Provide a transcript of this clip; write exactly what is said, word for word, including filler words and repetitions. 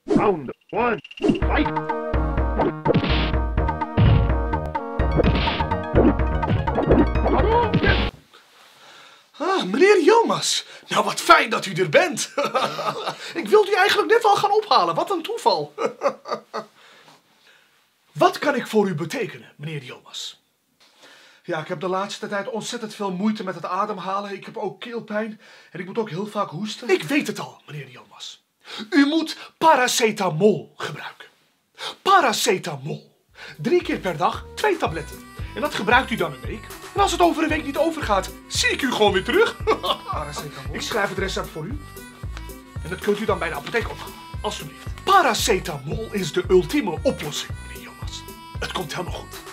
Round one, fight! Ah, meneer Yilmaz. Nou, wat fijn dat u er bent. Ik wilde u eigenlijk net al gaan ophalen. Wat een toeval. Wat kan ik voor u betekenen, meneer Yilmaz? Ja, ik heb de laatste tijd ontzettend veel moeite met het ademhalen. Ik heb ook keelpijn en ik moet ook heel vaak hoesten. Ik weet het al, meneer Yilmaz. U moet paracetamol gebruiken. Paracetamol. Drie keer per dag, twee tabletten. En dat gebruikt u dan een week. En als het over een week niet overgaat, zie ik u gewoon weer terug. Paracetamol. Ik schrijf het recept voor u. En dat kunt u dan bij de apotheek ophalen. Alsjeblieft. Paracetamol is de ultieme oplossing, meneer Yilmaz. Het komt helemaal goed.